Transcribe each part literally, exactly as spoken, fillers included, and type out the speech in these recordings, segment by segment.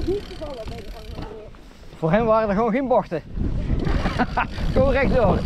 niet gevallen bij de andere manier. Voor hem waren er gewoon geen bochten. Gewoon rechtdoor.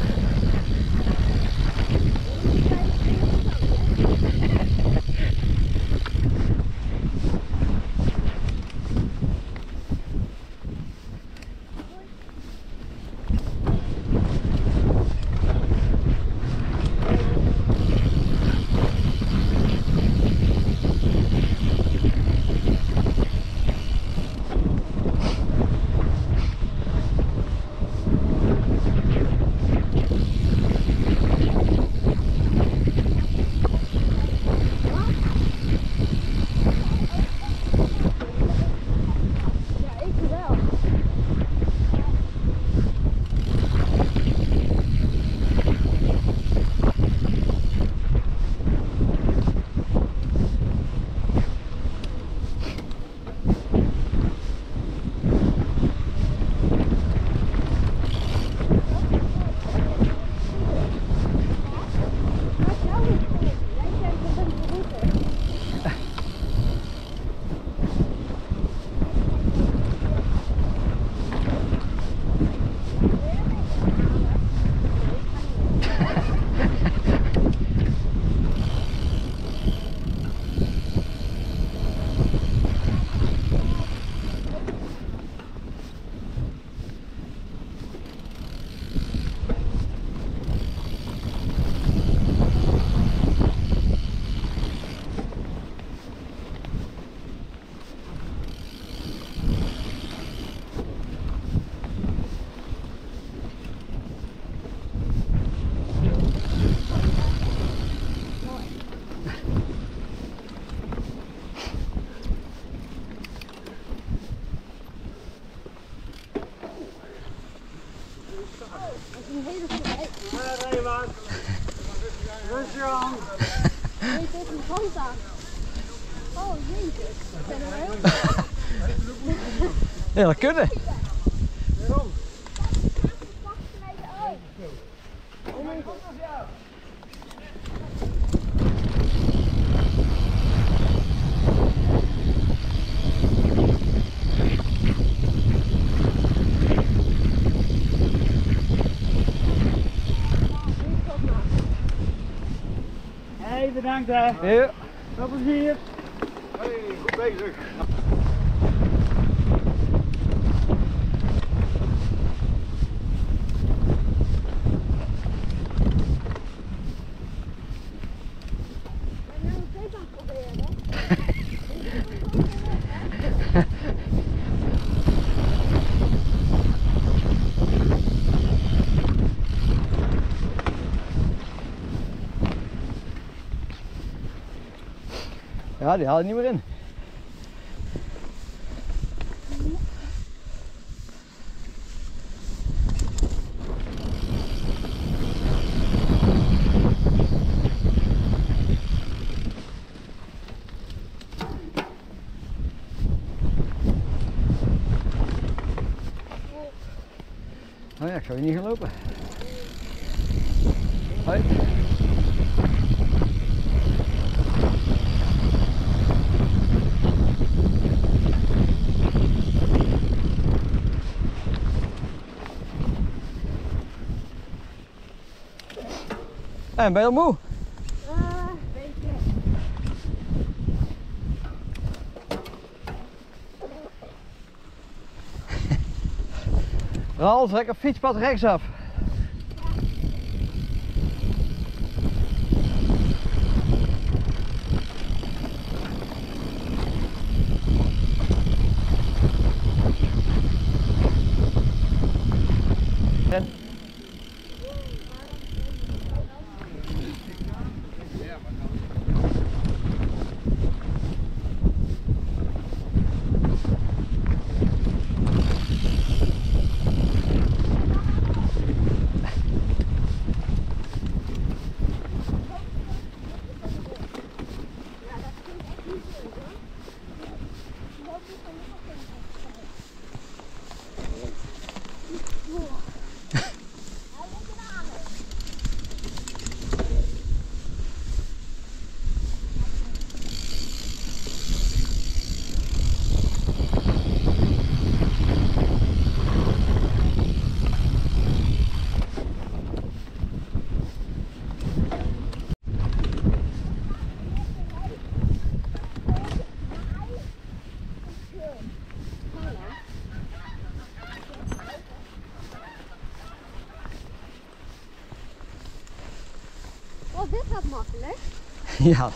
Een hele goede. Ja, rij maar. Rustig aan. Nee, het heeft een hand aan. Oh, jezus. Ik ben er heel Ja, dat kunnen. Waarom? Hey, bedankt hè. Ja. Veel plezier. Hey, goed bezig. Ja, die haal je niet meer in. Oh ja, ik zou je niet gaan lopen. Hoi. En ben je al moe? Uh, weet je. Raal, trek op fietspad rechtsaf. En Oh, dit gaat makkelijk. Ja.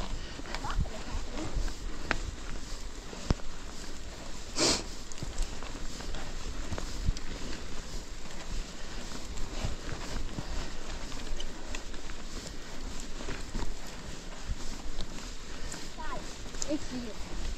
Ik zie het.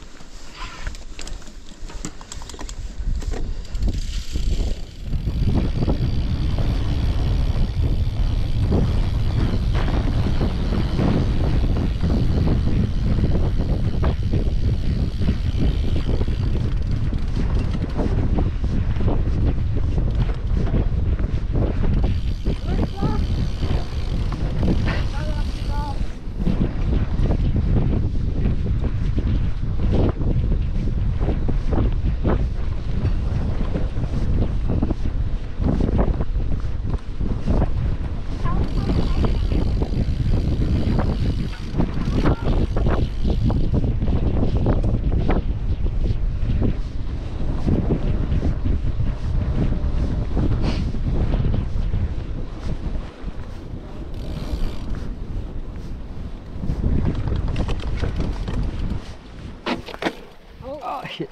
Oh shit.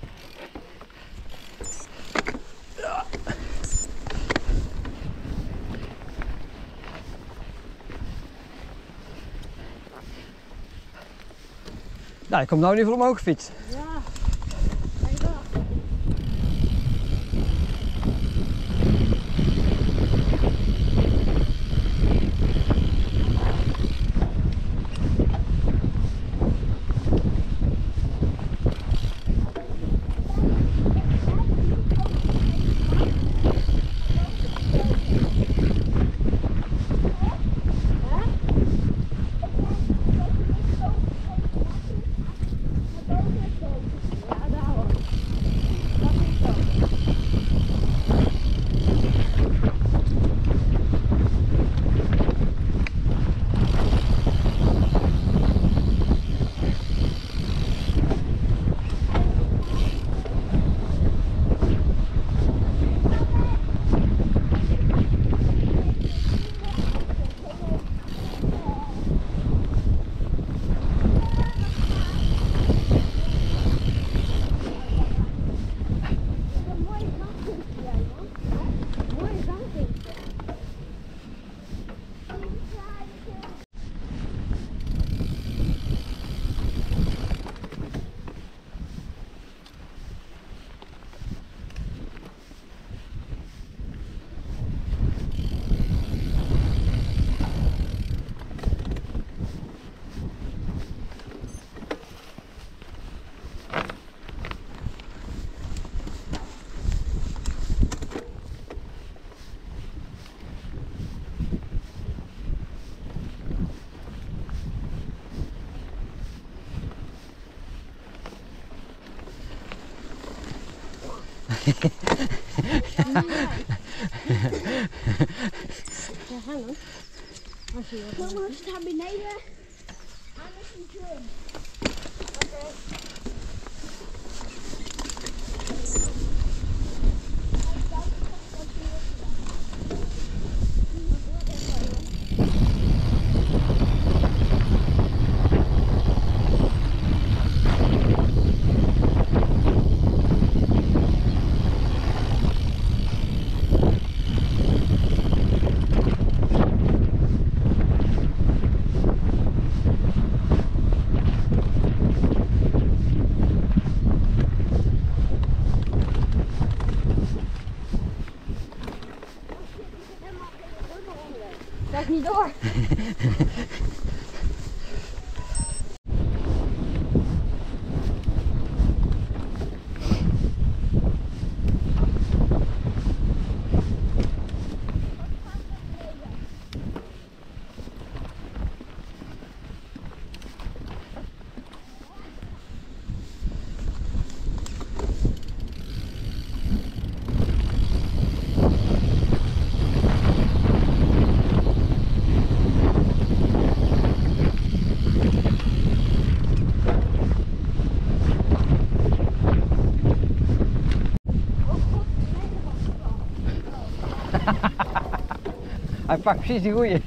Nou, ik kom nou in ieder geval omhoog gefietst. Ja. Kijk wel. Ja, daarom. Dat is zo. Een mooie zandvinkje, jij, man. Mooie zandvinkje. Ja, hallo. Als je wat Jongens, sta beneden. Anders een drum. Oké. Kijk niet door. Hij pakt precies die goeie.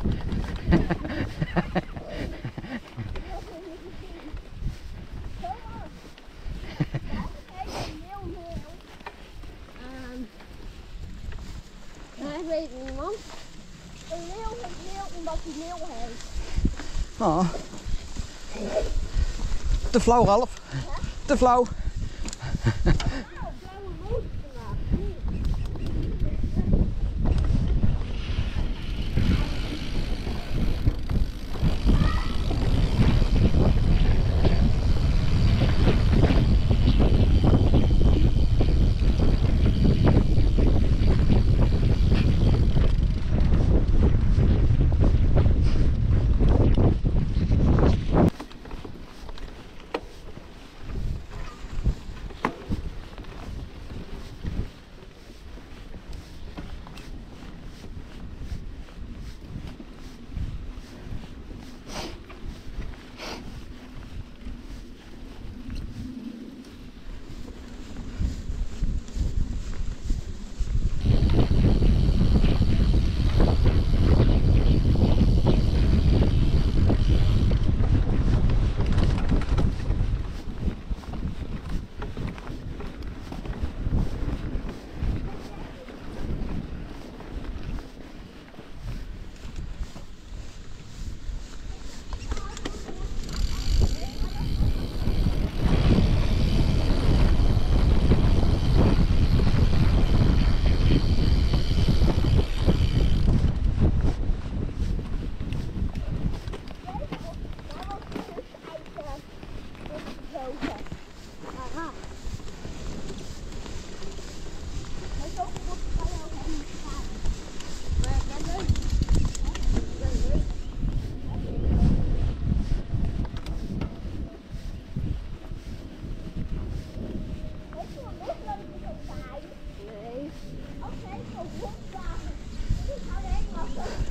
Nee, ik weet het niet, man. Een leeuw heeft leeuw omdat hij leeuw heeft. Oh. Te flauw, Ralf. Te flauw. Blauwe roos vandaag.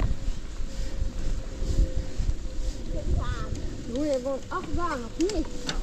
Doe je gewoon acht baan of niet?